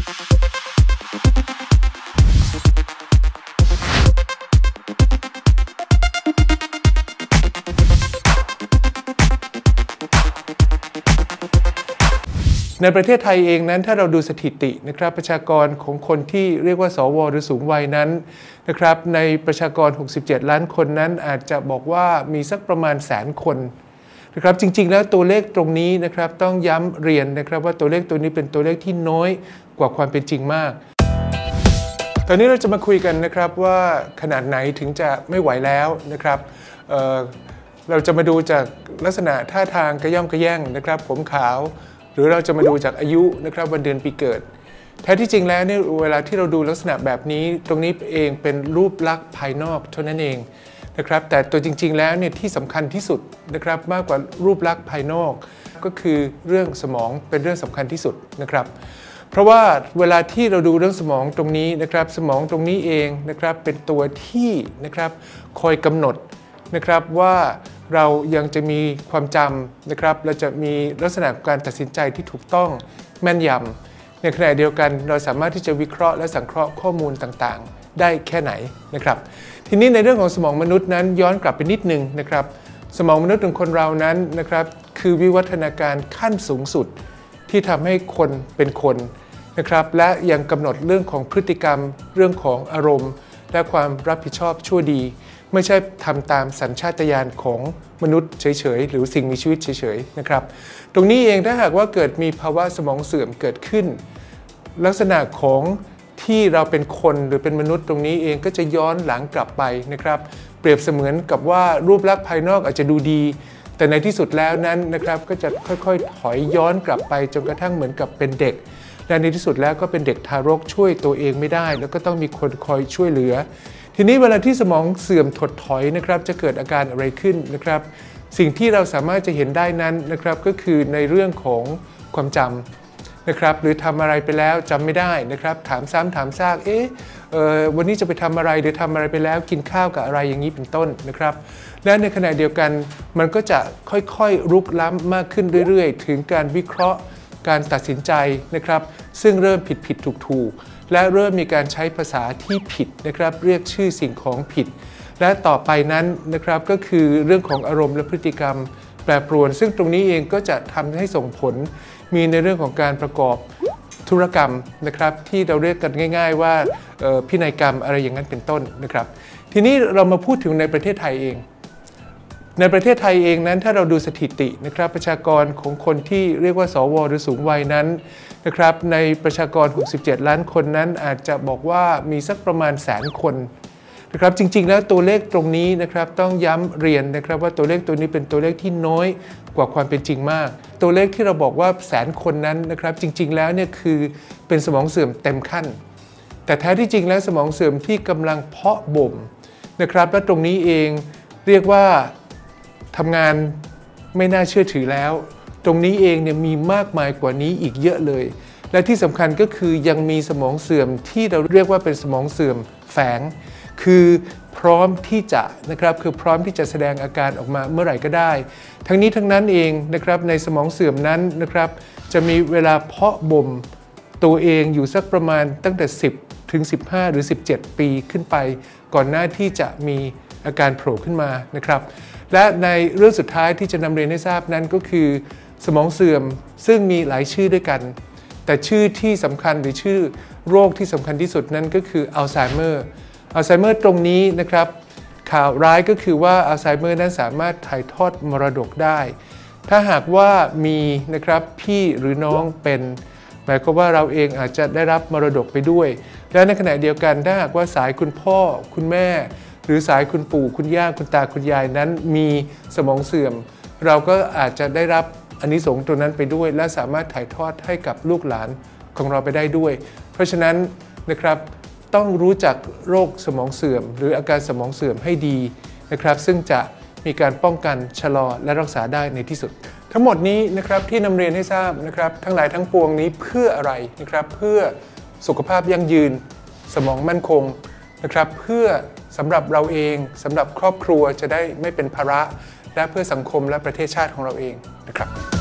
ในประเทศไทยเองนั้นถ้าเราดูสถิตินะครับประชากรของคนที่เรียกว่าสวหรือสูงวัยนั้นนะครับในประชากร67ล้านคนนั้นอาจจะบอกว่ามีสักประมาณ100,000 คนนะครับจริงๆแล้วตัวเลขตรงนี้นะครับต้องย้ำเรียนนะครับว่าตัวเลขตัวนี้เป็นตัวเลขที่น้อยกว่าความเป็นจริงมากตอนนี้เราจะมาคุยกันนะครับว่าขนาดไหนถึงจะไม่ไหวแล้วนะครับเราจะมาดูจากลักษณะท่าทางกระย่อมกระแย่งนะครับผมขาวหรือเราจะมาดูจากอายุนะครับวันเดือนปีเกิดแท้ที่จริงแล้วเนี่ยเวลาที่เราดูลักษณะแบบนี้ตรงนี้เองเป็นรูปลักษณ์ภายนอกเท่านั้นเองนะครับแต่ตัวจริงๆแล้วเนี่ยที่สำคัญที่สุดนะครับมากกว่ารูปลักษณ์ภายนอกก็คือเรื่องสมองเป็นเรื่องสำคัญที่สุดนะครับเพราะว่าเวลาที่เราดูเรื่องสมองตรงนี้นะครับสมองตรงนี้เองนะครับเป็นตัวที่นะครับคอยกำหนดนะครับว่าเรายังจะมีความจำนะครับเราจะมีลักษณะการตัดสินใจที่ถูกต้องแม่นยำในขณะเดียวกันเราสามารถที่จะวิเคราะห์และสังเคราะห์ข้อมูลต่างๆได้แค่ไหนนะครับทีนี้ในเรื่องของสมองมนุษย์นั้นย้อนกลับไปนิดนึงนะครับสมองมนุษย์ของคนเรานั้นนะครับคือวิวัฒนาการขั้นสูงสุดที่ทำให้คนเป็นคนนะครับและยังกำหนดเรื่องของพฤติกรรมเรื่องของอารมณ์และความรับผิดชอบชั่วดีไม่ใช่ทำตามสัญชาตญาณของมนุษย์เฉยๆหรือสิ่งมีชีวิตเฉยๆนะครับตรงนี้เองถ้าหากว่าเกิดมีภาวะสมองเสื่อมเกิดขึ้นลักษณะของที่เราเป็นคนหรือเป็นมนุษย์ตรงนี้เองก็จะย้อนหลังกลับไปนะครับเปรียบเสมือนกับว่ารูปลักษณ์ภายนอกอาจจะดูดีแต่ในที่สุดแล้วนั้นนะครับก็จะค่อยๆถอยย้อนกลับไปจนกระทั่งเหมือนกับเป็นเด็กและในที่สุดแล้วก็เป็นเด็กทารกช่วยตัวเองไม่ได้แล้วก็ต้องมีคนคอยช่วยเหลือทีนี้เวลาที่สมองเสื่อมถดถอยนะครับจะเกิดอาการอะไรขึ้นนะครับสิ่งที่เราสามารถจะเห็นได้นั้นนะครับก็คือในเรื่องของความจำนะครับหรือทำอะไรไปแล้วจำไม่ได้นะครับถามซ้ำถามซากวันนี้จะไปทำอะไรหรือทำอะไรไปแล้วกินข้าวกับอะไรอย่างนี้เป็นต้นนะครับและในขณะเดียวกันมันก็จะค่อยๆรุกล้ำมากขึ้นเรื่อยๆถึงการวิเคราะห์การตัดสินใจนะครับซึ่งเริ่มผิดถูกและเริ่มมีการใช้ภาษาที่ผิดนะครับเรียกชื่อสิ่งของผิดและต่อไปนั้นนะครับก็คือเรื่องของอารมณ์และพฤติกรรมแปรปรวนซึ่งตรงนี้เองก็จะทำให้ส่งผลมีในเรื่องของการประกอบธุรกรรมนะครับที่เราเรียกกันง่ายๆว่าพินัยกรรมอะไรอย่างนั้นเป็นต้นนะครับทีนี้เรามาพูดถึงในประเทศไทยเองในประเทศไทยเองนั้นถ้าเราดูสถิตินะครับประชากรของคนที่เรียกว่าสวหรือสูงวัยนั้นนะครับในประชากร67ล้านคนนั้นอาจจะบอกว่ามีสักประมาณ100,000 คนนะครับจริงๆแล้วตัวเลขตรงนี้นะครับต้องย้ำเรียนนะครับว่าตัวเลขตัวนี้เป็นตัวเลขที่น้อยกว่าความเป็นจริงมากตัวเลขที่เราบอกว่า100,000 คนนั้นนะครับจริงๆแล้วเนี่ยคือเป็นสมองเสื่อมเต็มขั้นแต่แท้ที่จริงแล้วสมองเสื่อมที่กำลังเพาะบ่มนะครับและตรงนี้เองเรียกว่าทำงานไม่น่าเชื่อถือแล้วตรงนี้เองเนี่ยมีมากมายกว่านี้อีกเยอะเลยและที่สำคัญก็คือยังมีสมองเสื่อมที่เราเรียกว่าเป็นสมองเสื่อมแฝงคือพร้อมที่จะนะครับคือพร้อมที่จะแสดงอาการออกมาเมื่อไหร่ก็ได้ทั้งนี้ทั้งนั้นเองนะครับในสมองเสื่อมนั้นนะครับจะมีเวลาเพาะบ่มตัวเองอยู่สักประมาณตั้งแต่10 ถึง 15 หรือ 17 ปีขึ้นไปก่อนหน้าที่จะมีอาการโผล่ขึ้นมานะครับและในเรื่องสุดท้ายที่จะนำเรียนให้ทราบนั้นก็คือสมองเสื่อมซึ่งมีหลายชื่อด้วยกันแต่ชื่อที่สำคัญหรือชื่อโรคที่สำคัญที่สุดนั้นก็คืออัลไซเมอร์ตรงนี้นะครับข่าวร้ายก็คือว่าอัลไซเมอร์นั้นสามารถถ่ายทอดมรดกได้ถ้าหากว่ามีนะครับพี่หรือน้องเป็นหมายความว่าเราเองอาจจะได้รับมรดกไปด้วยและในขณะเดียวกันถ้าหากว่าสายคุณพ่อคุณแม่หรือสายคุณปู่คุณย่าคุณตาคุณยายนั้นมีสมองเสื่อมเราก็อาจจะได้รับอานิสงส์ตรงนั้นไปด้วยและสามารถถ่ายทอดให้กับลูกหลานของเราไปได้ด้วยเพราะฉะนั้นนะครับต้องรู้จักโรคสมองเสื่อมหรืออาการสมองเสื่อมให้ดีนะครับซึ่งจะมีการป้องกันชะลอและรักษาได้ในที่สุดทั้งหมดนี้นะครับที่นำเรียนให้ทราบนะครับทั้งหลายทั้งปวงนี้เพื่ออะไรนะครับเพื่อสุขภาพยั่งยืนสมองมั่นคงนะครับเพื่อสำหรับเราเองสำหรับครอบครัวจะได้ไม่เป็นภาระและเพื่อสังคมและประเทศชาติของเราเองนะครับ